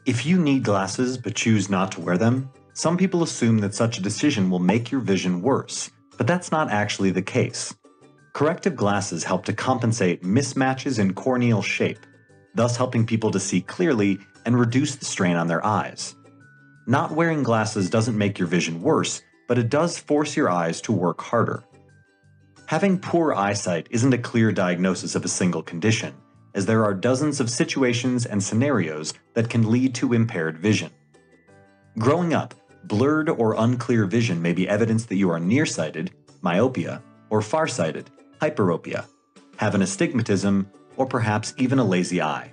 If you need glasses but choose not to wear them, some people assume that such a decision will make your vision worse, but that's not actually the case. Corrective glasses help to compensate mismatches in corneal shape, thus helping people to see clearly and reduce the strain on their eyes. Not wearing glasses doesn't make your vision worse, but it does force your eyes to work harder. Having poor eyesight isn't a clear diagnosis of a single condition, as there are dozens of situations and scenarios that can lead to impaired vision. Growing up, blurred or unclear vision may be evidence that you are nearsighted, myopia, or farsighted, hyperopia, have an astigmatism, or perhaps even a lazy eye.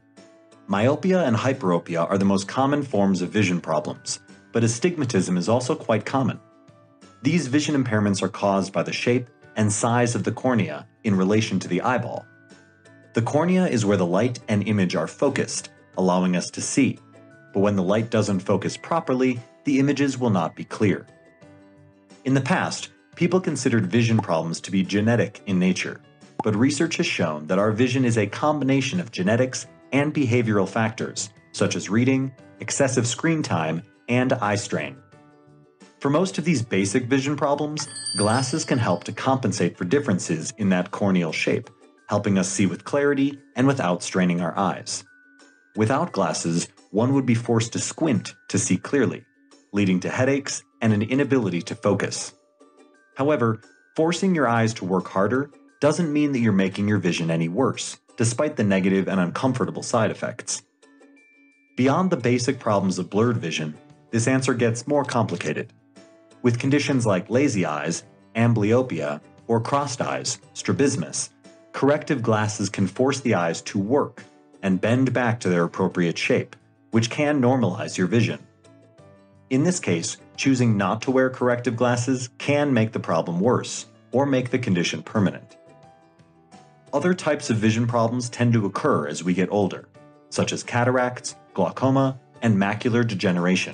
Myopia and hyperopia are the most common forms of vision problems, but astigmatism is also quite common. These vision impairments are caused by the shape and size of the cornea in relation to the eyeball. The cornea is where the light and image are focused, allowing us to see, but when the light doesn't focus properly, the images will not be clear. In the past, people considered vision problems to be genetic in nature, but research has shown that our vision is a combination of genetics and behavioral factors, such as reading, excessive screen time, and eye strain. For most of these basic vision problems, glasses can help to compensate for differences in that corneal shape, helping us see with clarity and without straining our eyes. Without glasses, one would be forced to squint to see clearly, leading to headaches and an inability to focus. However, forcing your eyes to work harder doesn't mean that you're making your vision any worse, despite the negative and uncomfortable side effects. Beyond the basic problems of blurred vision, this answer gets more complicated. With conditions like lazy eyes, amblyopia, or crossed eyes, strabismus, corrective glasses can force the eyes to work and bend back to their appropriate shape, which can normalize your vision. In this case, choosing not to wear corrective glasses can make the problem worse, or make the condition permanent. Other types of vision problems tend to occur as we get older, such as cataracts, glaucoma, and macular degeneration.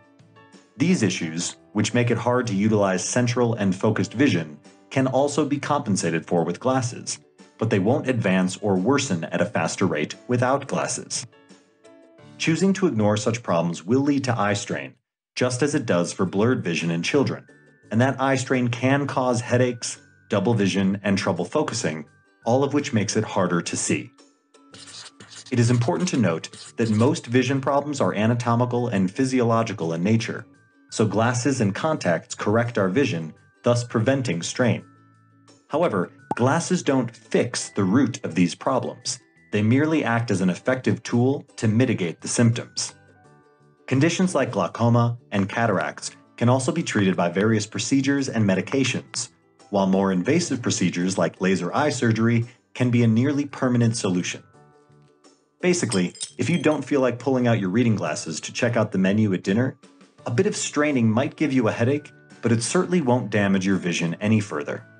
These issues, which make it hard to utilize central and focused vision, can also be compensated for with glasses, but they won't advance or worsen at a faster rate without glasses. Choosing to ignore such problems will lead to eye strain, just as it does for blurred vision in children, and that eye strain can cause headaches, double vision, and trouble focusing, all of which makes it harder to see. It is important to note that most vision problems are anatomical and physiological in nature, so glasses and contacts correct our vision, thus preventing strain. However, glasses don't fix the root of these problems. They merely act as an effective tool to mitigate the symptoms. Conditions like glaucoma and cataracts can also be treated by various procedures and medications, while more invasive procedures like laser eye surgery can be a nearly permanent solution. Basically, if you don't feel like pulling out your reading glasses to check out the menu at dinner, a bit of straining might give you a headache, but it certainly won't damage your vision any further.